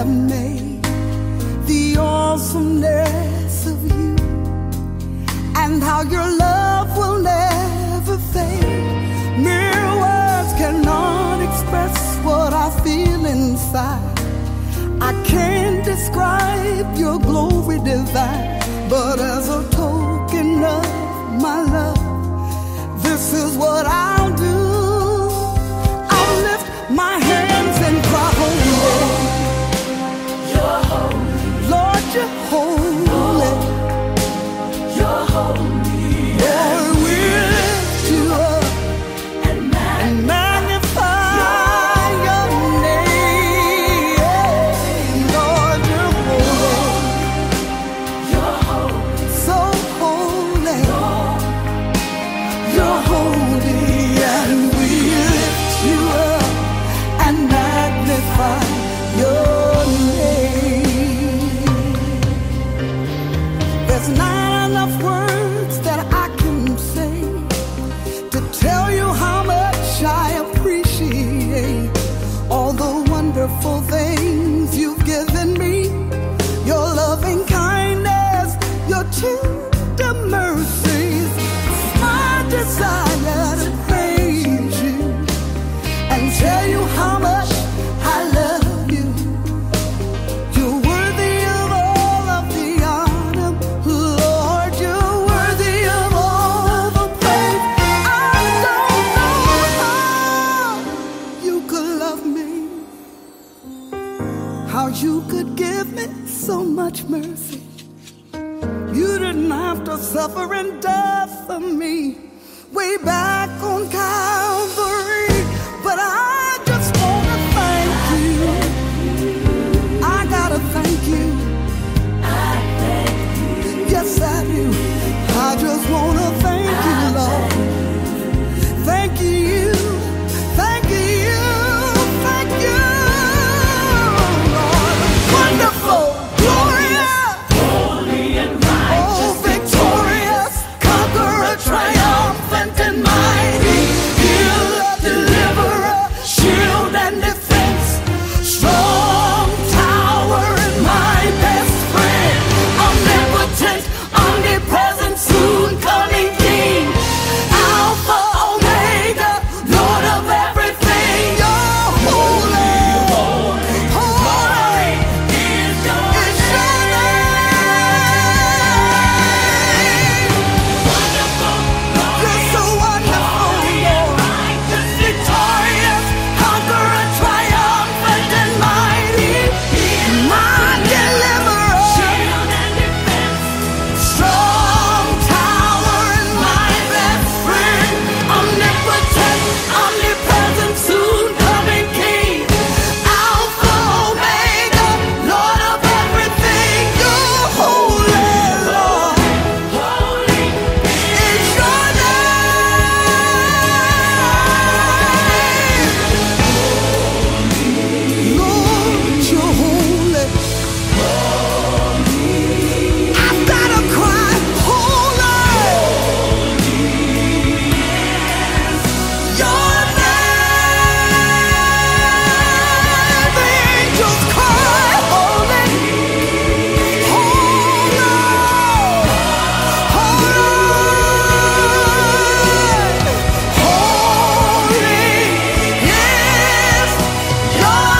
have made, the awesomeness of you, and how your love will never fade. Mere words cannot express what I feel inside. I can't describe your glory divine, but as a token of my love, this is what I'll do. I'll lift my hands and cry, holy. You're holy. Lord, you're holy. You're holy. Lord, we lift you up and magnify your name. Lord, you're holy. You're holy. So holy. You're holy, and we lift you up and magnify your name. There's not enough words that I can say to tell you how much I appreciate all the wonderful things you've given me. Your loving kindness, your tender mercies. It's my desire to praise you and tell you how much I love you. You're worthy of all of the honor, Lord. You're worthy of all the praise. I don't know how you could love me, how you could give me so much mercy. You didn't have to suffer and die for me way back on Calvary, but I just want to thank you. I gotta thank you. Yes, I do. I just want to thank you, Lord. Thank you. Thank you. Thank you, Lord. Wonderful, glorious, holy and righteous, oh, victorious, conqueror, triumphant and mighty, healer, deliverer, shield and defense, strong tower and my best friend, omnipotent, omnipresent, soon coming King, Alpha, Omega, Lord of everything. You're holy, holy is your name. Wonderful, you're so wonderful, Lord. Victorious, conqueror, triumphant and mighty, my deliverer, shield and defense, strong tower and my best friend, omnipotent, omnipresent, soon coming King, Alpha, Omega, Lord of everything. You're holy, Lord. Holy is your name. Lord, you're holy. I've gotta cry, holy. Your name. The angels cry, holy, holy, holy, holy is your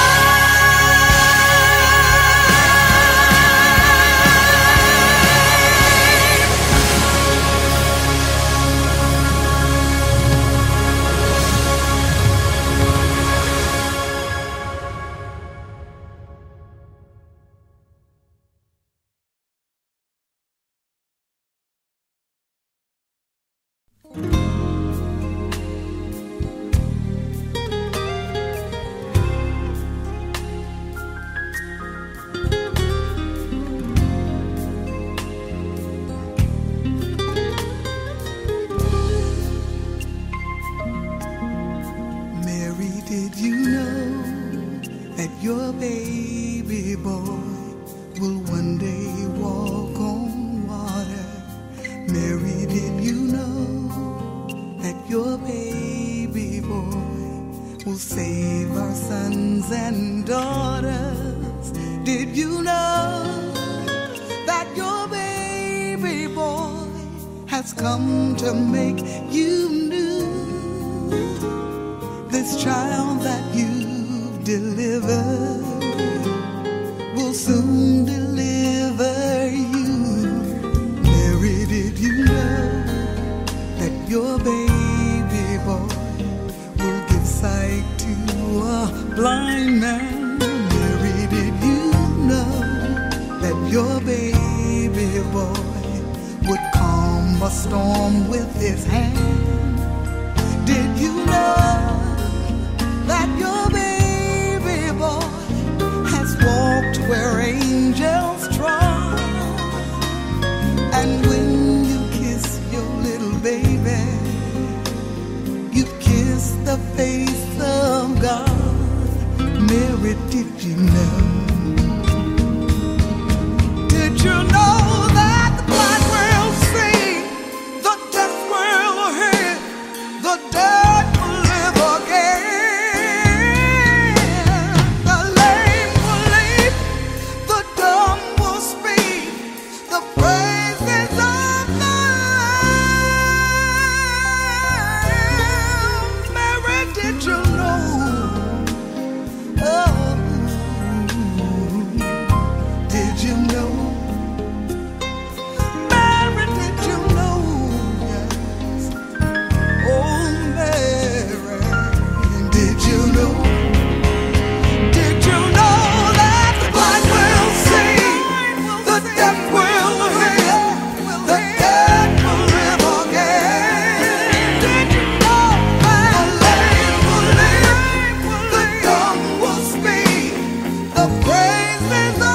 Mary, did you know that your baby boy will one day walk on water? Mary, did you know that your baby boy will save our sons and daughters? Did you know that your baby boy has come to make you new? This child that you've delivered will soon deliver you. Mary, did you know that your baby boy will give sight to a blind man? Mary, did you know that your baby boy would calm a storm with his hand? Did you know that your baby boy has walked where angels trod? And when you kiss your little baby, you've kissed the face of God. Mary, did you know? Did you know that the blind will see, the deaf will hear, the dead will live again, the lame will leap, the dumb will speak, the praises of the Lamb? Mary, did you know? Oh, did you know? Mary, did you know? Yes. Oh, Mary, did you know? Did you know that the blind will see, the deaf will hear, the dead will live again? Did you know that the lame will live, the dumb will speak, the praises of the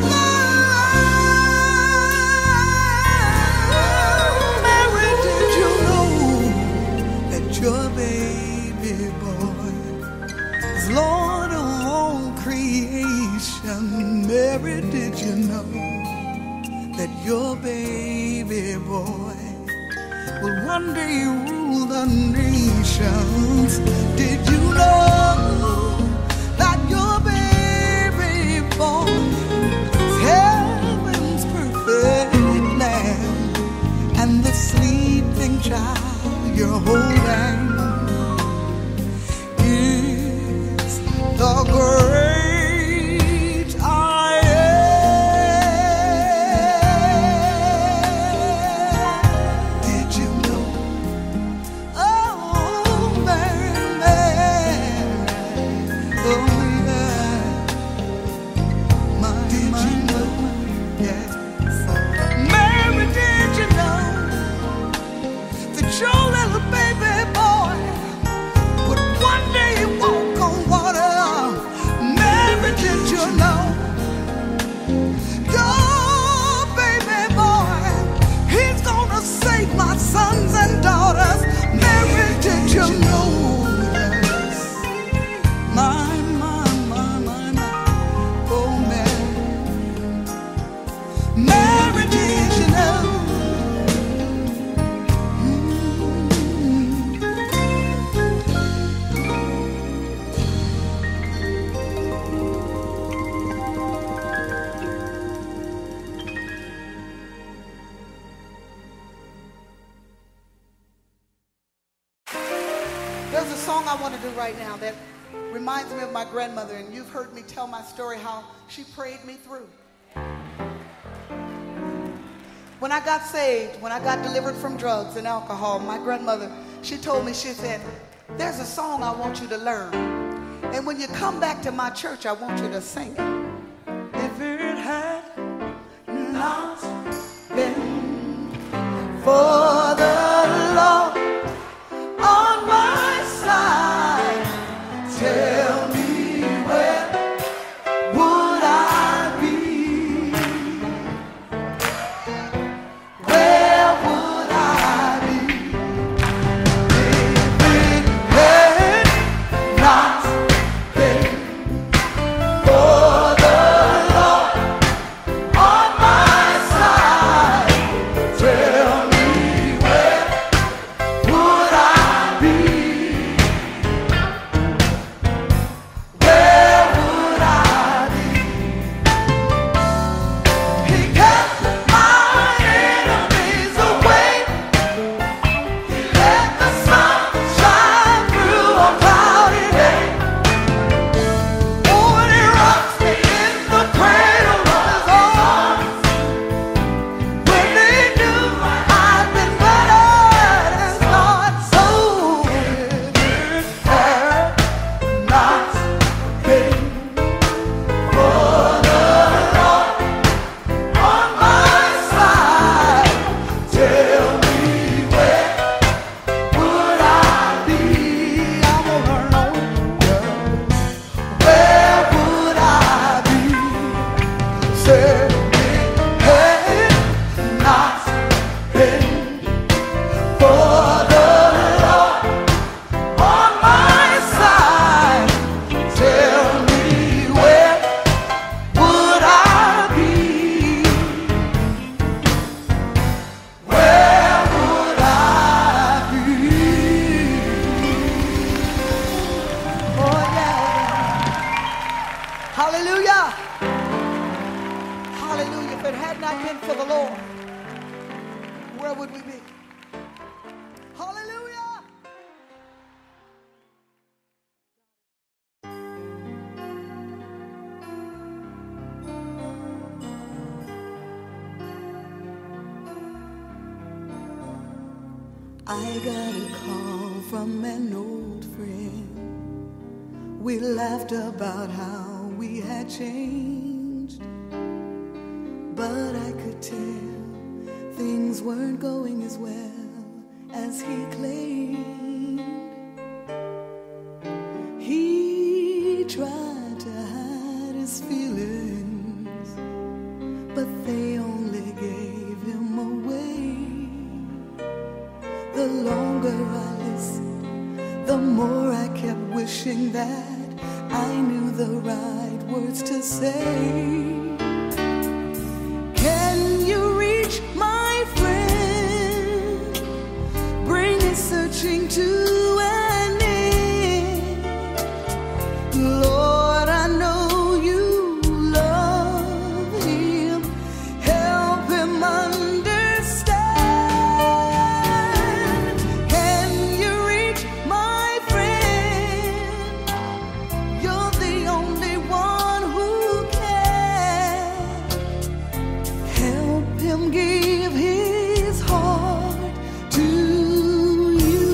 Lamb? Mary, did you know that your baby boy is Lord of all creation? Mary, did you know that your baby boy will one day rule the nations? Did you know that your baby boy is heaven's perfect lamb, and the sleeping child you're holding is the great I am? Did you know? Oh, Mary, Mary, oh, yeah. Did you know? Yes. Mary, did you know that your little baby boy would one day walk on water? Mary, did you know? Your baby boy, he's gonna save my sons and daughters. Mary, did you know? Yes. My, oh, Mary. Mary, did you know? There's a song I want to do right now that reminds me of my grandmother, and you've heard me tell my story how she prayed me through. When I got saved, when I got delivered from drugs and alcohol, my grandmother, she told me, she said, there's a song I want you to learn, and when you come back to my church, I want you to sing it. If it had not been for the Lord on my side, tell me where would I be? Where would I be if it had not been for the Lord on my side? Tell me I got a call from an old friend. We laughed about how we had changed, but I could tell things weren't going as well as he claimed. He tried to hide his feelings, but they only gave him away. The longer I listened, the more I kept wishing that I knew the right words to say. Can you reach my friend? Bring his searching to an end. Lord, I know you love him. Help him understand. Can you reach my friend? You're the only one who can. Help him give his heart to you.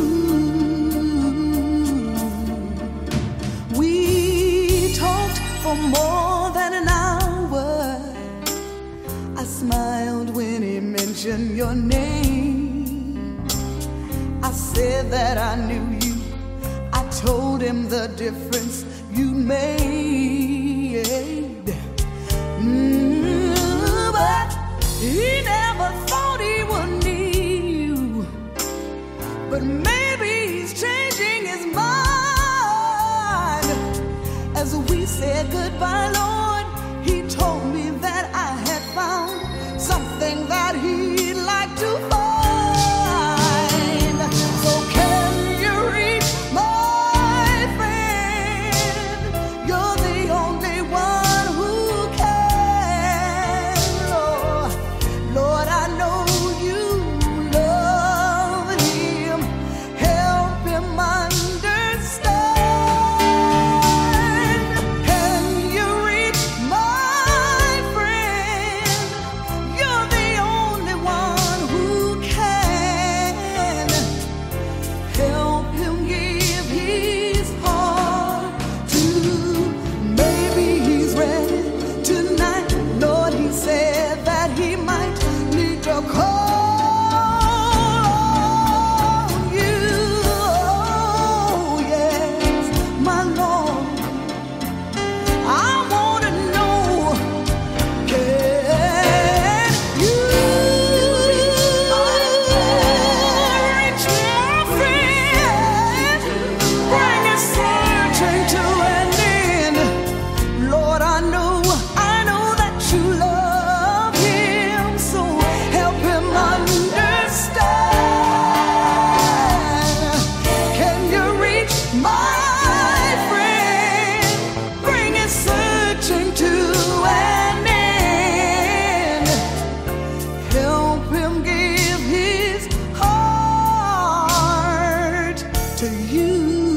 We talked for more than an hour. I smiled when he mentioned your name. I said that I knew you. I told him the difference you made. But he never thought he would need you. But maybe he's changing his mind. As we said goodbye, Lord, he told me that I had found something that he'd like to find. So can you reach my friend? You're the only one who can. Lord, I know you love him. Help him understand. Can you reach my friend? You're the only one who can. Help him give his heart to. Maybe he's ready tonight. Lord, he said that he might need to call you. Oh, yes, my Lord. I want to know, can you reach my friend? Bring his searching to an end. Lord, I know that you love him, so help him understand. Can you reach my friend? Bring his searching to an end. Help him give his heart to you.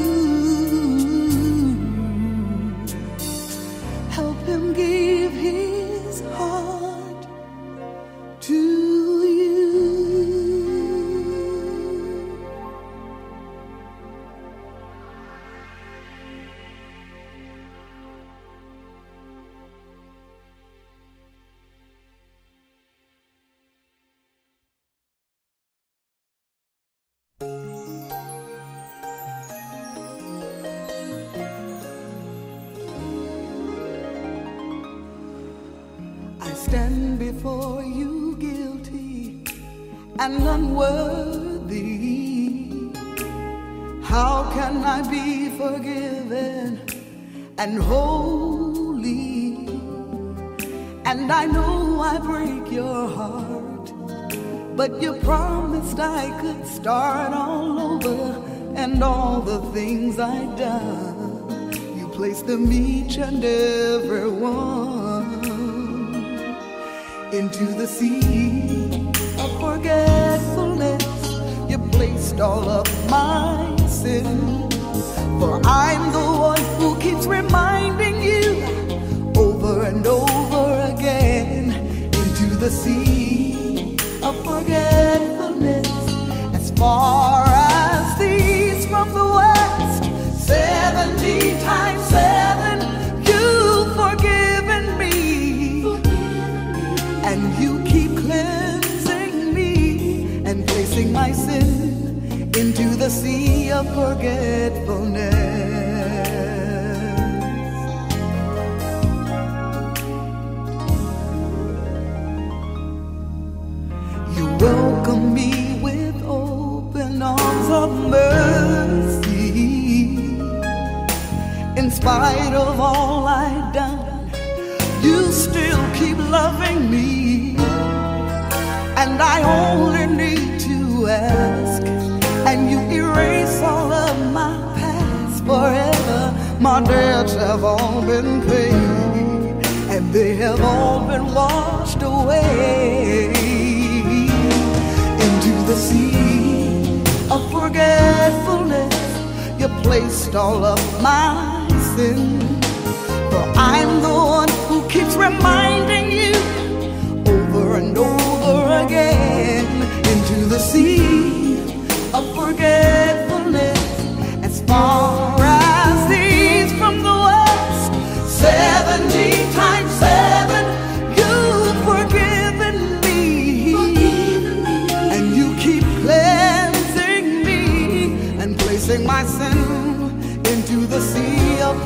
Help him give his heart to you. I stand before you guilty and unworthy. How can I be forgiven and holy? And I know I break your heart, but you promised I could start all over. And all the things I've done, you placed them each and every one into the sea of forgetfulness. You placed all of my sin, for I'm the one who keeps reminding you over and over again. Into the sea of forgetfulness, as far of forgetfulness. You welcome me with open arms of mercy. In spite of all I've done, you still keep loving me. And I only need to ask, and you erase all of my past forever. My debts have all been paid, and they have all been washed away into the sea of forgetfulness. You placed all of my sin, for I'm the one who keeps reminding you over and over again into the sea of forgetfulness. As far as the east from the west, 70 times 7, you've forgiven me, and you keep cleansing me and placing my sin into the sea of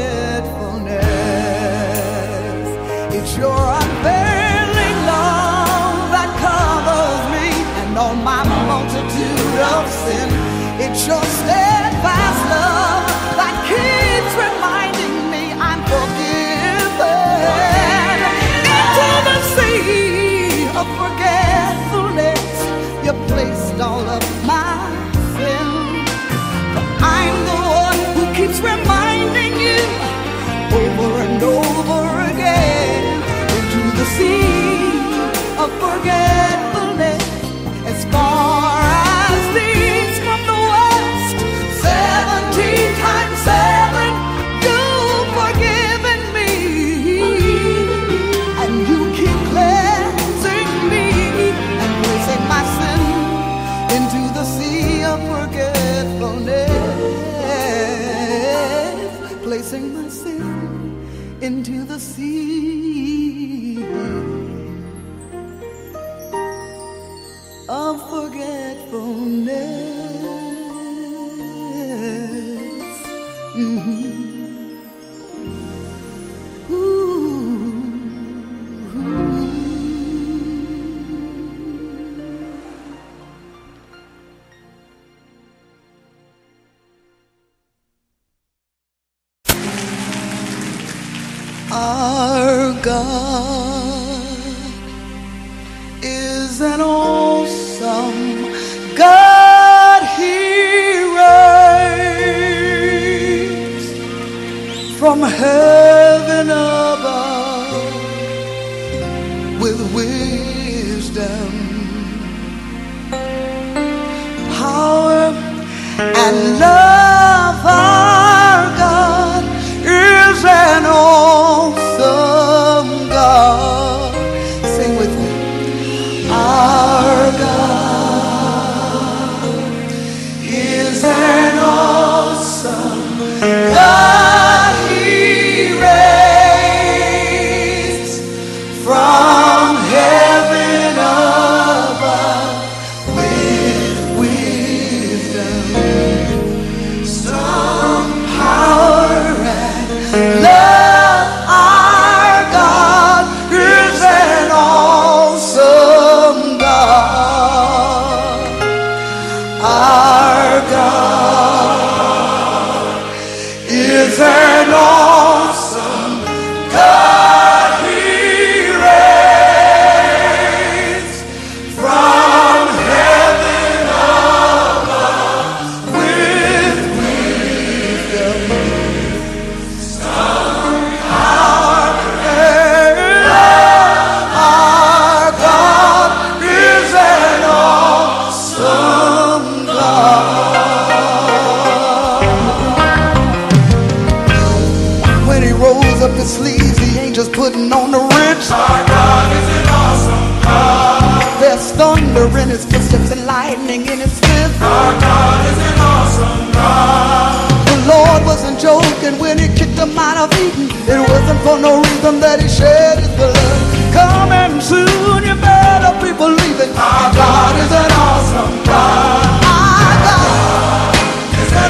forgetfulness. It's your unfailing love that covers me and all my multitude of sin. It's your steadfast love that keeps reminding me I'm forgiven. Into the sea of forgetfulness, you placed all of my sin. But I'm the one who keeps reminding you over and over again into the sea of forgetfulness. As far as the east from the west, 70 times 7, you've forgiven me, and you keep cleansing me and placing my sin into the sea of forgetfulness, placing my sin into the sea of forgetfulness. Our God is an awesome God. He reigns from heaven above with wisdom, power, and love. Our God is an awesome God. Sing with me. Our God is an awesome God. He reigns from heaven above with wisdom, some power and love. Our God is an awesome God. Our God is an awesome God. He reigns from heaven above with wisdom, some power and love. Our God is an awesome God. When he rolls up his sleeves, the angels putting on the ritz. Our God is an awesome God. There's thunder in his footsteps and lightning in his fist. Our God is an awesome God. The Lord wasn't joking when he kicked him out of Eden. It wasn't for no reason that he shed his blood. Coming soon, you better be believing. Our God is an awesome God. Our God is an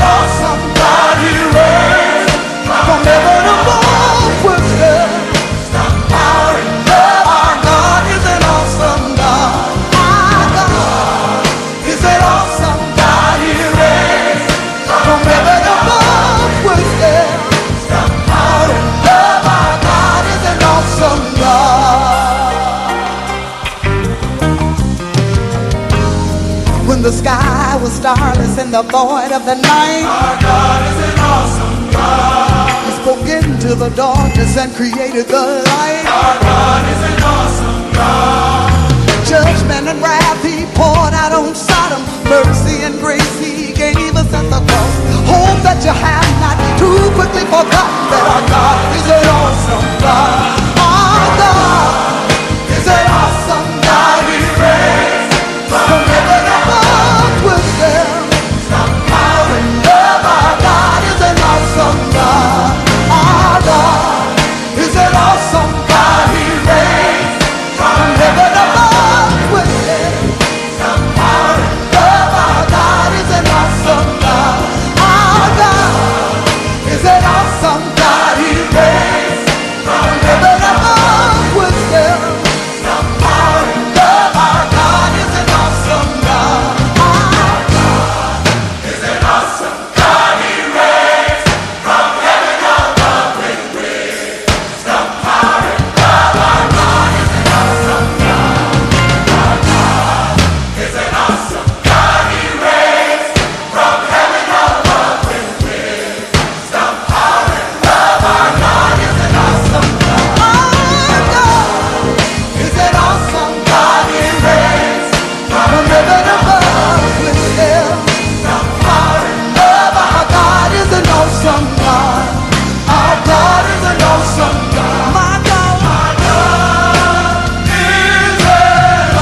sky was starless in the void of the night. Our God is an awesome God. He spoke into the darkness and created the light. Our God is an awesome God. Judgment and wrath he poured out on Sodom. Mercy and grace he gave us at the cross. Hope that you have not too quickly forgotten that our God is an awesome God. Our God is an awesome God. We praise From heaven above with them. some power In love, our God is an awesome God. Our God is an awesome God. He reigns from heaven above with them. some power Love, our God is an awesome God. Our God is an awesome God. He reigns from heaven above with them. some power Love, our God is an awesome God. Our is an awesome God. He reigns from heaven above with wisdom, power, and love. Our God is an awesome God. Our God is an awesome God. He reigns from heaven above with wisdom, power, and love. Our God is an awesome God. God is an awesome God. He reigns from heaven above with them. Some power and Love, our God is an awesome God. Our God is an awesome God. My God, my God is an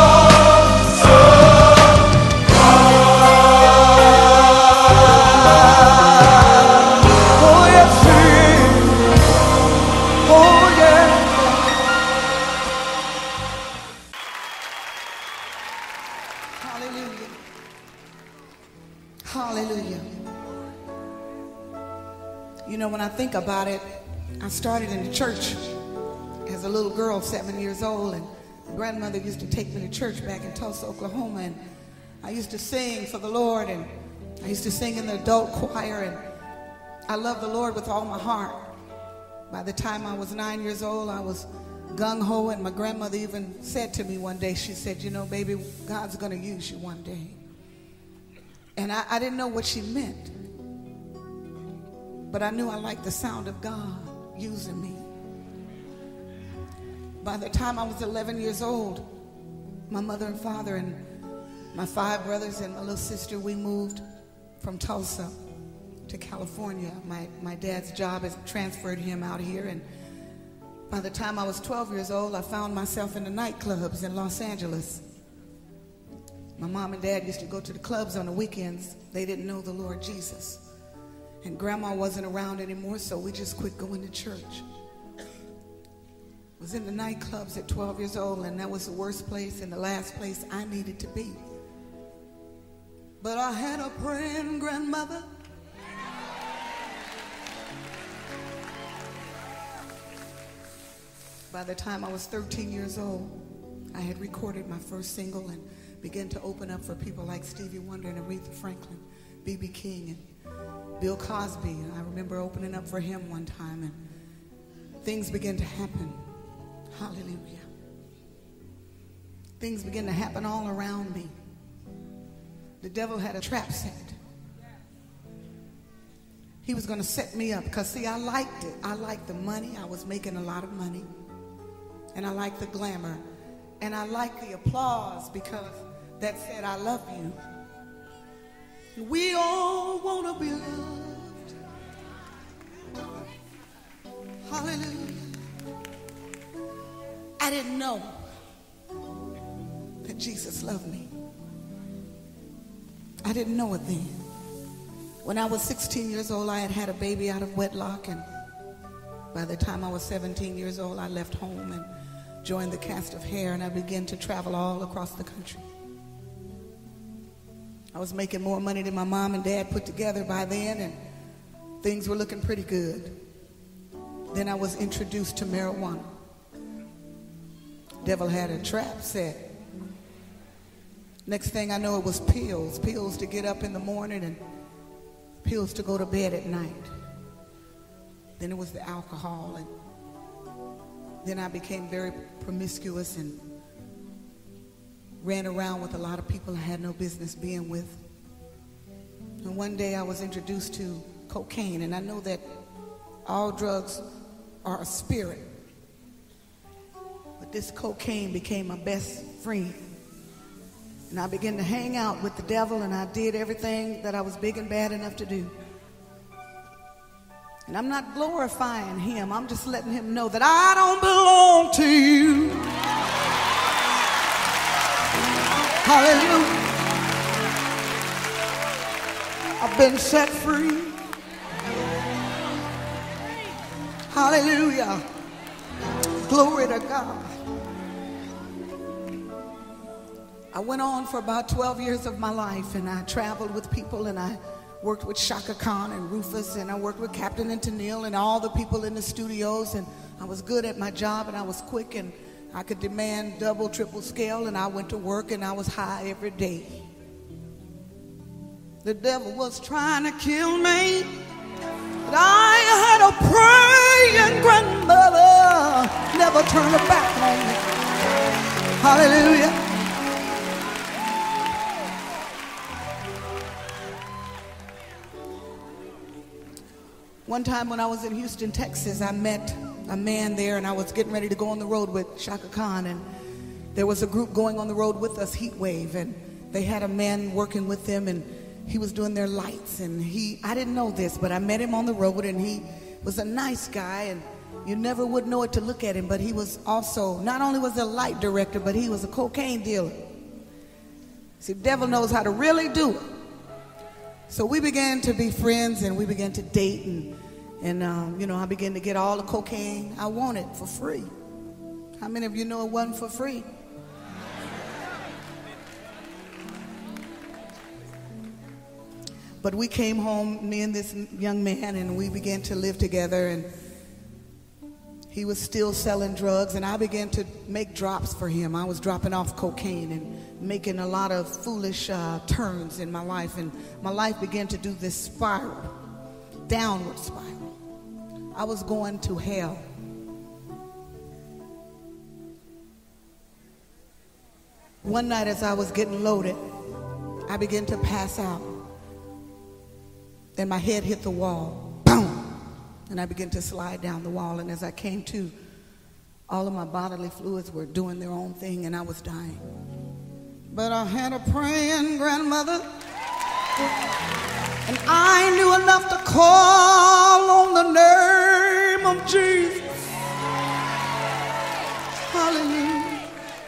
oh yes, He is. Oh yeah. Hallelujah. Hallelujah. You know, when I think about it, I started in the church as a little girl, 7 years old, and my grandmother used to take me to church back in Tulsa, Oklahoma, and I used to sing for the Lord, and I used to sing in the adult choir, and I loved the Lord with all my heart. By the time I was 9 years old, I was gung-ho, and my grandmother even said to me one day, she said, you know, baby, God's going to use you one day. And I didn't know what she meant, but I knew I liked the sound of God using me. By the time I was 11 years old, my mother and father and my 5 brothers and my little sister, we moved from Tulsa to California. My dad's job has transferred him out here, and by the time I was 12 years old, I found myself in the nightclubs in Los Angeles. My mom and dad used to go to the clubs on the weekends. They didn't know the Lord Jesus. And grandma wasn't around anymore, so we just quit going to church. I was in the nightclubs at 12 years old, and that was the worst place and the last place I needed to be. But I had a praying grandmother. By the time I was 13 years old, I had recorded my first single and began to open up for people like Stevie Wonder and Aretha Franklin, B.B. King, and Bill Cosby. And I remember opening up for him one time, and things began to happen. Hallelujah. Things began to happen all around me. The devil had a trap set. He was going to set me up because, see, I liked it. I liked the money. I was making a lot of money. And I liked the glamour. And I liked the applause because that said, I love you. We all want to be loved. Hallelujah. I didn't know that Jesus loved me. I didn't know it then. When I was 16 years old, I had had a baby out of wedlock, and by the time I was 17 years old, I left home and joined the cast of Hair, and I began to travel all across the country. I was making more money than my mom and dad put together by then, and things were looking pretty good. Then I was introduced to marijuana. Devil had a trap set. Next thing I know, it was pills. Pills to get up in the morning and pills to go to bed at night. Then it was the alcohol, and then I became very promiscuous and ran around with a lot of people I had no business being with. And one day I was introduced to cocaine, and I know that all drugs are a spirit. But this cocaine became my best friend. And I began to hang out with the devil, and I did everything that I was big and bad enough to do. And I'm not glorifying him. I'm just letting him know that I don't belong to you. Hallelujah. I've been set free. Hallelujah. Glory to God. I went on for about 12 years of my life, and I traveled with people, and I worked with Chaka Khan and Rufus, and I worked with Captain and Tennille and all the people in the studios, and I was good at my job, and I was quick, and I could demand double, triple scale, and I went to work, and I was high every day. The devil was trying to kill me, but I had a praying grandmother, never turned her back on me. Hallelujah. One time when I was in Houston, Texas, I met a man there, and I was getting ready to go on the road with Chaka Khan, and there was a group going on the road with us, Heat Wave, and they had a man working with them, and he was doing their lights, and I didn't know this, but I met him on the road, and he was a nice guy, and you never would know it to look at him, but he was also, not only was a light director, but he was a cocaine dealer. See, the devil knows how to really do it. So we began to be friends, and we began to date, and you know, I began to get all the cocaine I wanted for free. How many of you know it wasn't for free? But we came home, me and this young man, and we began to live together, and he was still selling drugs, and I began to make drops for him. I was dropping off cocaine and making a lot of foolish turns in my life, and my life began to do this spiral, downward spiral. I was going to hell. One night as I was getting loaded, I began to pass out. Then my head hit the wall, boom, and I began to slide down the wall, and as I came to, all of my bodily fluids were doing their own thing, and I was dying. But I had a praying grandmother, and I knew enough to call on the name of Jesus. Hallelujah.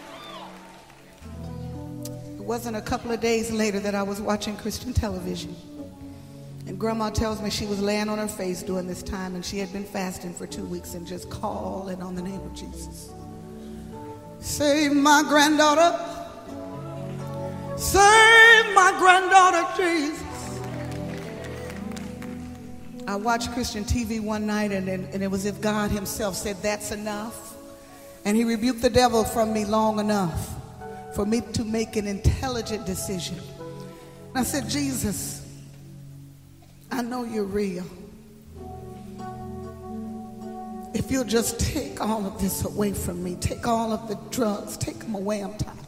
It wasn't a couple of days later that I was watching Christian television, and Grandma tells me she was laying on her face during this time, and she had been fasting for 2 weeks and just calling on the name of Jesus. Save my granddaughter. Save my granddaughter, Jesus. I watched Christian TV one night, and it was as if God himself said, that's enough. And he rebuked the devil from me long enough for me to make an intelligent decision. And I said, Jesus, I know you're real. If you'll just take all of this away from me, take all of the drugs, take them away, I'm tired.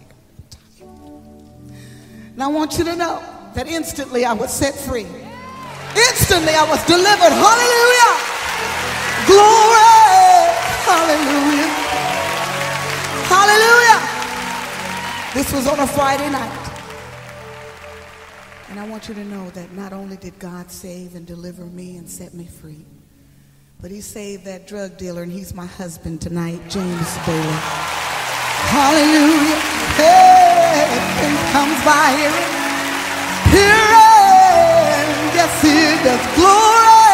And I want you to know that instantly I was set free. Instantly I was delivered. Hallelujah. Glory. Hallelujah. Hallelujah. This was on a Friday night. And I want you to know that not only did God save and deliver me and set me free, but he saved that drug dealer, and he's my husband tonight, James Bailey. Hallelujah. Hey, faith comes by hearing. Hearing. Yes, it does. Glory.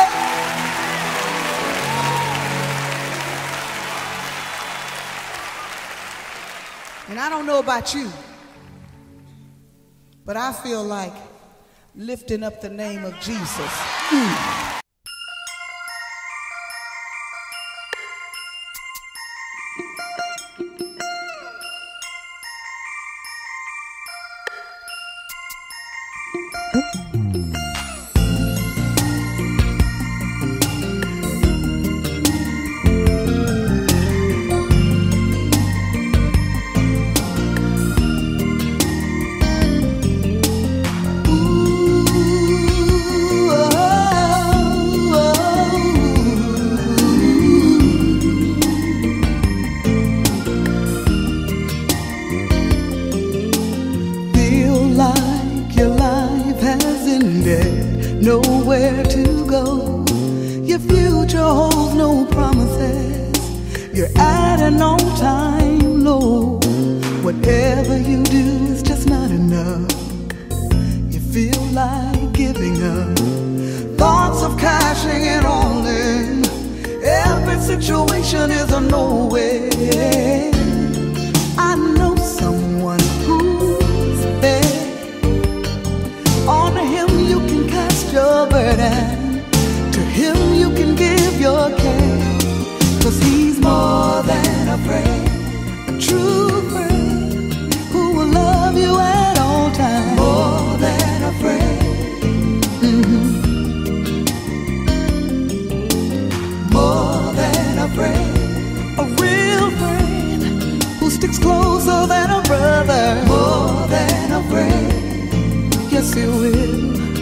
And I don't know about you, but I feel like lifting up the name of Jesus. Ooh. future holds no promises. You're at an all-time low. Whatever you do is just not enough. You feel like giving up. Thoughts of cashing it all in. Every situation is a no way. I know someone who's there. On him you can cast your burden. To him you can give your care. 'Cause he's more than a friend, a true friend who will love you at all times. More than a friend. More than a friend, a real friend who sticks closer than a brother. More than a friend, yes he will.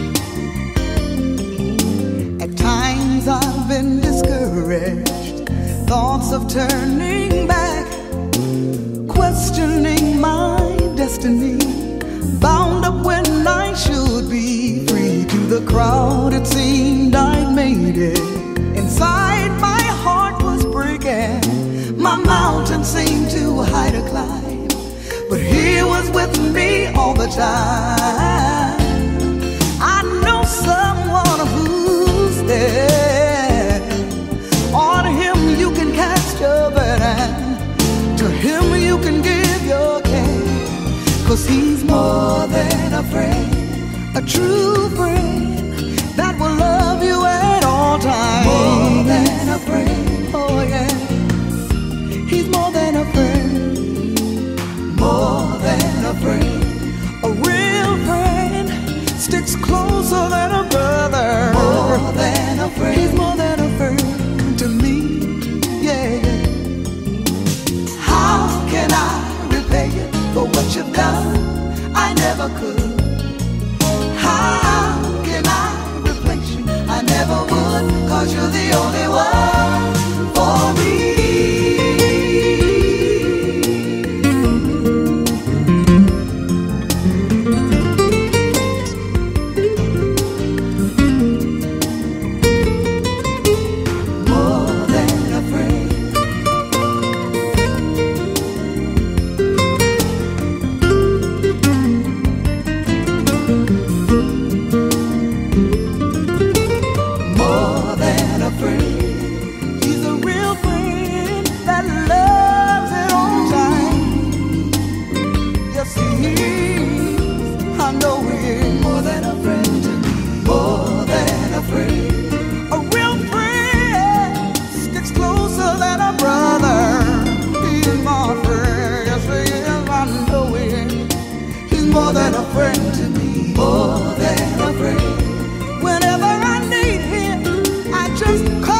At times I've been discouraged, thoughts of turning back, questioning my destiny, bound up when I should be free. To the crowd it seemed I'd made it. Inside my heart was breaking. My mountain seemed too high to climb, but he was with me all the time. I know someone who's there. On him you can cast your burden. To him you can give your care. 'Cause he's more than a friend, a true friend that will love you at all times. More than a friend, oh yeah. He's more than a friend. More than a friend, a real friend sticks closer than a brother. More than a friend, he's more than a friend to me, yeah. How can I repay you for what you've done? I never could. How can I replace you? I never would. 'Cause you're the only one for me. More than a friend to me, more than a friend. Whenever I need him, I just call.